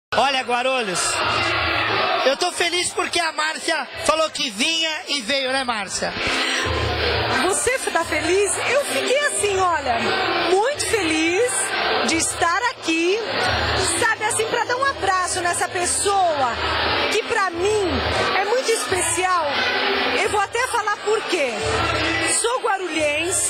Olha, Guarulhos, eu tô feliz porque a Márcia falou que vinha e veio, né, Márcia? Você tá feliz? Eu fiquei assim, olha, muito feliz de estar aqui, sabe, assim, pra dar um abraço nessa pessoa que pra mim é muito especial. Eu vou até falar por quê. Sou guarulhense,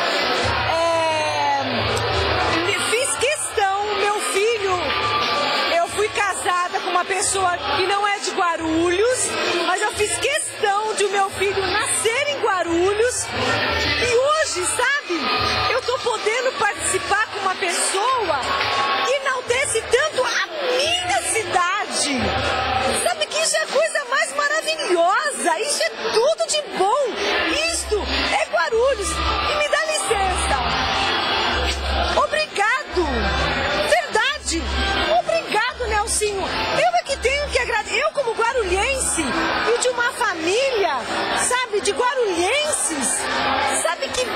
fiz questão, meu filho, eu fui casada com uma pessoa que não é de Guarulhos, mas eu fiz questão de o meu filho nascer em Guarulhos. E hoje, sabe, eu tô podendo participar com uma pessoa que enaltece tanto a minha cidade. Sabe que isso é a coisa mais maravilhosa, isso é tudo de bom. Isto é Guarulhos. E me dá licença. Obrigado. Verdade. Obrigado, Nelsinho. Eu é que tenho que agradecer. Eu, como guarulhense e de uma família, sabe, de guarulhenses, sabe que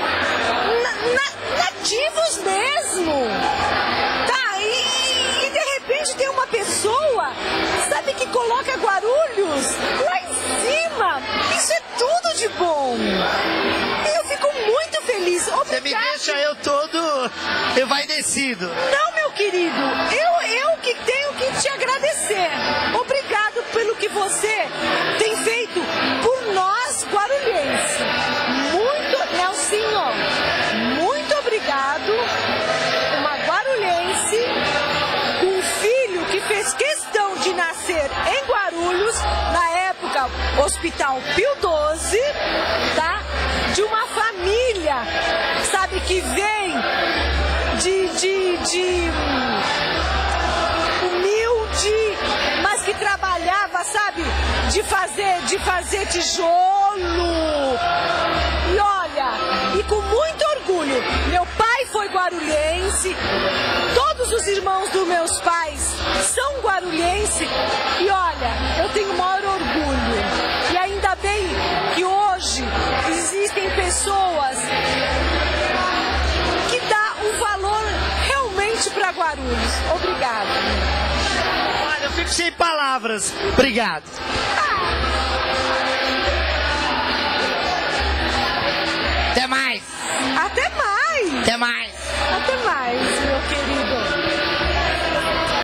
nativos mesmo. Tá, e de repente tem uma pessoa, sabe, que coloca Guarulhos lá em cima. Isso é tudo de bom. E eu fico muito feliz. Obrigado. Você me deixa eu todo envaidecido. Não, meu querido, eu que tenho que te agradecer. Obrigado pelo que você tem feito por nós guarulhenses. Muito, Nelsinho, muito obrigado. Uma guarulhense, um filho que fez questão de nascer em Guarulhos, na época Hospital Pio XII, tá? De uma família, sabe, que vem de humilde, mas que trabalhava, sabe, de fazer tijolo. E olha, e com muito orgulho, meu pai foi guarulhense, todos os irmãos dos meus pais são guarulhenses, e olha, eu tenho o maior orgulho. E ainda bem que hoje existem pessoas que dão um valor realmente para Guarulhos. Obrigado. Olha, eu fico sem palavras. Obrigado. Ah. Até mais. Até mais. Até mais.